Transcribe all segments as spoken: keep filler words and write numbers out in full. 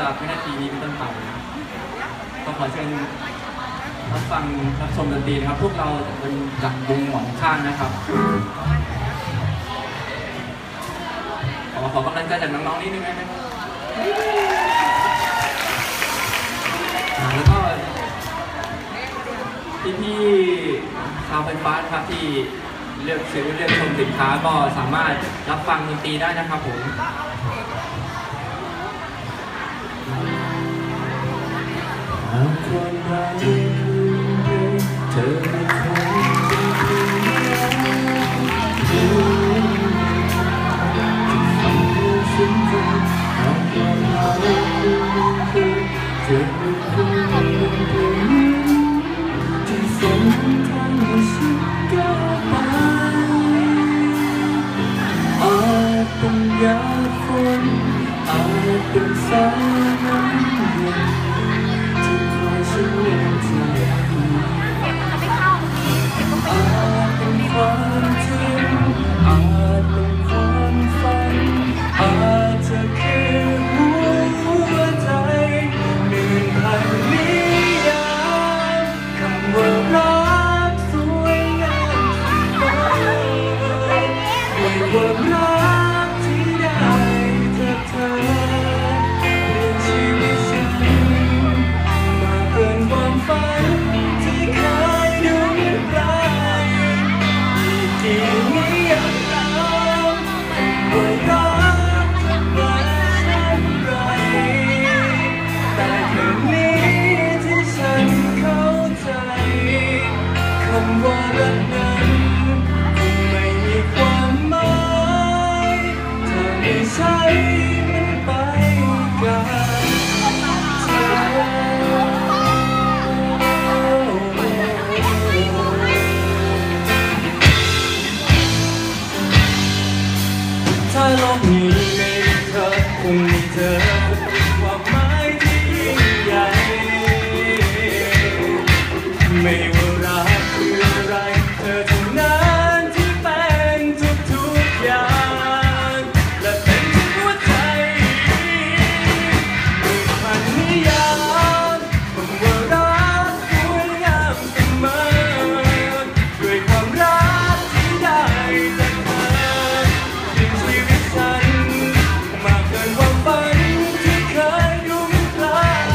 จากวินาทีนี้เป็นต้นไปก็ขอเชิญรับฟังรับชมดนตรีนะครับพวกเราเป็นจากวงหมอนข้างนะครับขอขอกำลังใจจากน้องๆนิดนึงได้ไหมแล้วก็พี่ๆชาวไฟฟ้าครับที่เลือกซื้อเลือกชมสินค้าก็สามารถรับฟังดนตรีได้นะครับผมคนรักเธอไม่เคยจะฟังเรื่องฉันจะหากความรักคือเธอไม่เคยเป็นเพลงที่ส่งทางให้ฉันก้าวไปอาจเป็นยาฝนอาจเป็นสายน้ำเย็นฉันยังจะอาจเป็นความจริงอาจเป็นความฝันอาจจะแค่หัวใจหนึ่งพันนิยามคำว่ารักสวยงามด้วยความรักที่ได้จากเธอเปลี่ยนชีวิตฉันฝันที่เคยดูไกลที่นี้ยังตามว่ารักจะเป็นเช่นไรแต่แค่นี้ที่ฉันเข้าใจคำว่ารักนั้นคงไม่มีความหมายถ้าไม่ใช่มันไปกันถ้าโลกนี้ไม่มีเธอคงมีเธอความหมายที่ยิ่งใหญ่ไม่ว่ารักคืออะไรเธอเท่านั้นที่เป็นทุกๆอย่างและเป็นทุกหัวใจด้วยพันนิยามคำว่ารักสวยงามเสมอด้วยความรักที่ได้จากเธอมาเกินความฝันที่เคยดูไม่ไกล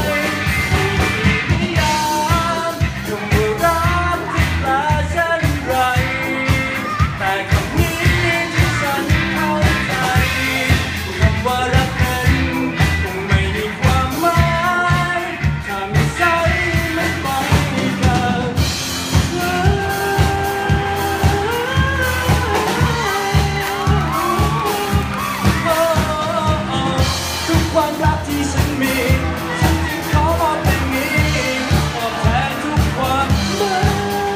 นิยามคำว่ารักที่แปลเช่นไรแต่คำนี้ที่ฉันเข้าใจคำว่ารักนั้นคงไม่มีความหมายถ้าไม่ใช่มันไปกันความรักที่ฉันมีฉันจึงขอมอบเพลงนี้ตอบแทนทุกความหมาย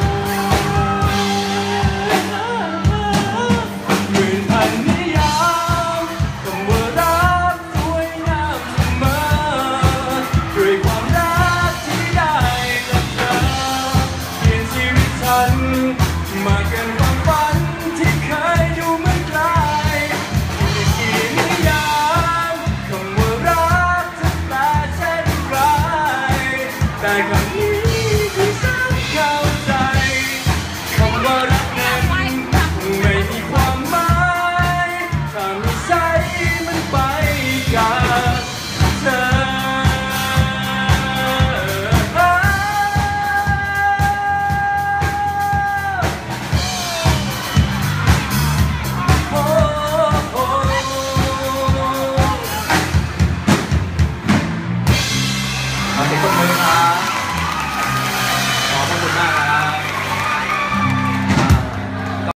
หมื่นพันนิยามคำว่ารักสวยงามเสมอด้วยความรักที่ได้จากเธอเปลี่ยนชีวิตฉันมาเกินความฝันที่เคยดูเหมือนไกลกี่นิยามคำว่าแต่คำนี้ที่ฉันเข้าใจคำว่ารักนั้นไม่มีความหมายถ้าไม่ใช่มันไปกับเธอขอบคุณครับ